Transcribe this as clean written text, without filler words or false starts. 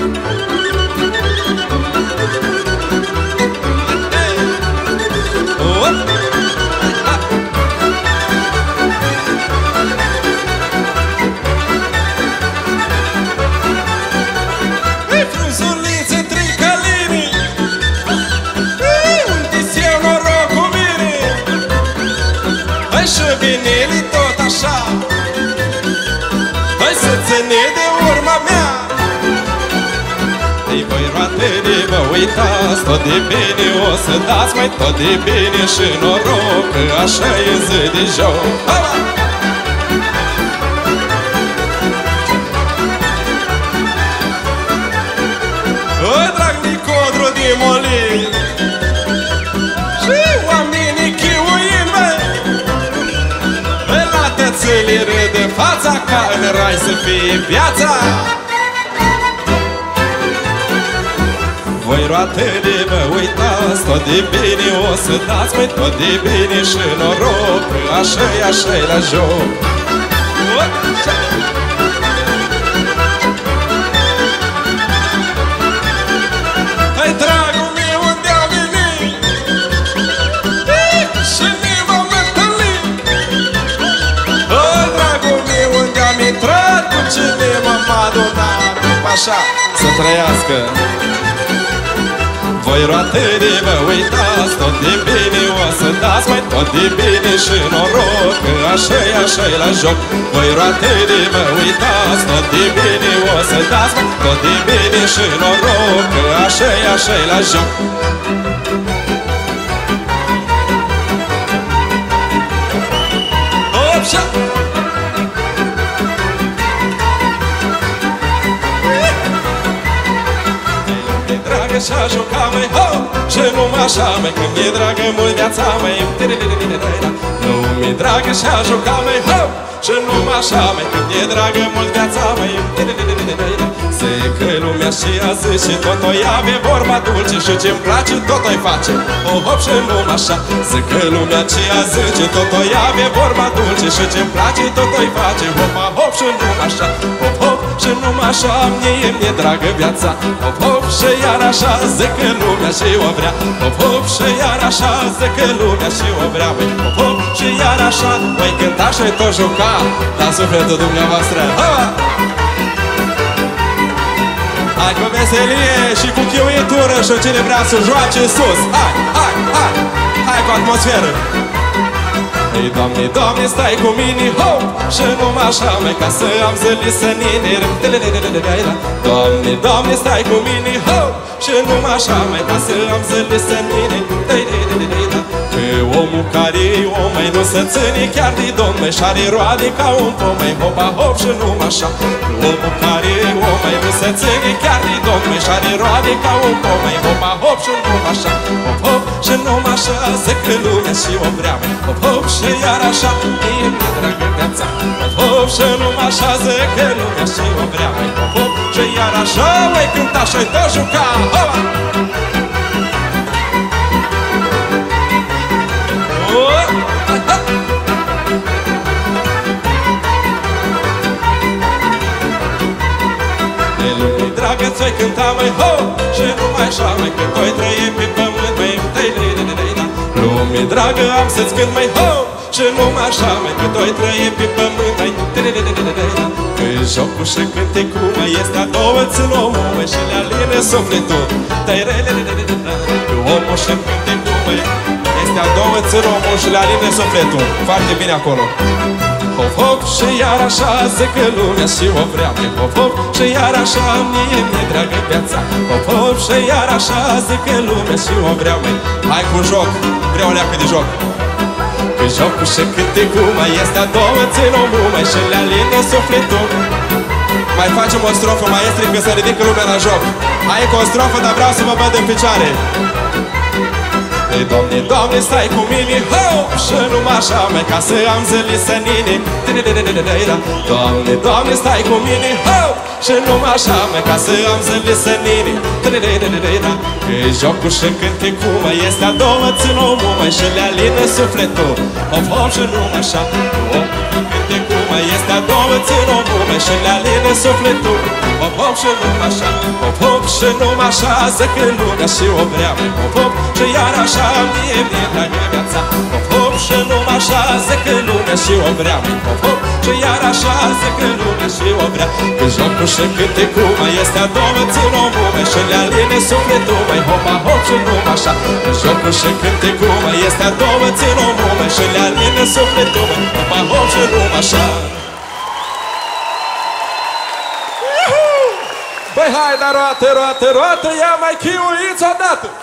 Și vinili tot așa, hai să ține de urma mea. Ei voi roatele, vă uitați, tot de bine o să dați, mai tot de bine și noroc, că așa e zi de joc. Oi, drag Nicodru din Molin și oamenii chiuind, băi, la tățâlii râde fața, ca în rai să fie viața. Voi roatele, vă uitați, tot de bine o să dați, mai tot de bine și noroc, că așa-i, așa-i la joc. Hai, dragul meu, unde-am venit și ne vom întâlni. Hai, dragul meu, unde-am intrat, cu cine m-am adunat, așa, să trăiască. Voi roatele, vă uitați, tot de bine o să dați, mai tot de bine și noroc, că așa-i, așa-i la joc. Voi roatele, vă uitați, tot de bine o să dați, mai tot de bine și noroc, că așa-i, așa-i la joc. Opșa! Și-a jucat, măi, ho! Și numai așa, măi, când e dragă mult viața, măi, nu mi-e dragă și-a jucat, măi, ho! Și numai așa, măi, când e dragă mult viața, măi, zică lumea și azi și tot o ia-ve vorba dulce și ce-mi place tot o-i face, o hop și numai așa. Zică lumea și azi și tot o ia-ve vorba dulce și ce-mi place tot o-i face, hopa, hop și numai așa, hop, hop și numai așa, mie-mi dragă viața, hop, hop și iar așa, zică lumea și o vrea, hop, hop și iar așa, zică lumea și o vrea, băi, hop, hop și iar așa, voi cânta și-i tot juca la sufletul dumneavoastră, ha! Hai cu veselie și cu chiuitură și cine vrea să joace sus. Hai, hai, hai, hai cu atmosferă. Ei, Doamne, Doamne, stai cu mine, hop! Și numai așa, mai ca să am zăli sănine. Doamne, Doamne, stai cu mine, hop! Și numai așa, mai ca să am zăli sănine. Că omul care-i om, mai nu se ține chiar de domn, mai și-are roade ca un pom, mai hopa, hop și numai așa. Omul care-i om, mai nu se ține chiar de domn, mai și-are roade ca un pom, mai hopa, hop și numai așa. Hop, hop și numai așa, zică lumea și o vrea, hop, hop și iar așa, mie-mi dragă viața. Hop, hop și numai așa, zică lumea și o vrea, hop, hop și iar așa, voi cânta și-i tot juca, hopa! Dragă, ți-oi cânta, măi, ho! Și numai așa, măi, că toi trăie pe pământ, măi, lume dragă, am să-ți cânt, măi, ho! Și numai așa, măi, că toi trăie pe pământ, măi, că jocul și cântecul, măi, este a două țin omul, măi, și le aline sufletul. Că omul și cântecul, măi, este a două țin omul și le aline sufletul. Foarte bine acolo. Hop, hop și iar așa, zică lumea și o vrea, hop, hop și iar așa, mie-mi dragă viața. Hop, hop și iar așa, zică lumea și o vrea, măi. Hai cu joc, vreau o leacă de joc. Că jocul și cântecul, mai este a două țin omul, mai și le aline sufletul. Mai facem o strofă, maestri, că se ridică lumea la joc. Hai cu o strofă, dar vreau să vă văd în picioare. Ei, Doamne, Doamne, stai cu mine, ho! Și numai așa, mai ca să am zăli sănine. Doamne, Doamne, stai cu mine, ho! Și numai așa, mai ca să am zăli sănine. Că jocul și cântecul, mai este a două țin omul, mai și le alină sufletul. Hop, hop și numai așa, hop, cântecul, mai este a doua țin o lume și le aline sufletul. Hop, hop și numai așa, hop, hop și numai așa, zic în lumea și o vrea. Hop, hop și iar așa, mie dragă viața. Hop, hop și numai așa, zic în lumea și o vrea. Hop, hop și iar așa, zic în lumea și o vrea. Că jocul și cântecul mai este a doua țin o lume și le aline sufletul. Mai hop, hop și numai așa. Că jocul și cântecul mai este a doua țin o lume și le aline sufletul. Hop, hop și numai așa. Băi, hai, dar roată, roată, roată, ia mai chiuiți odată!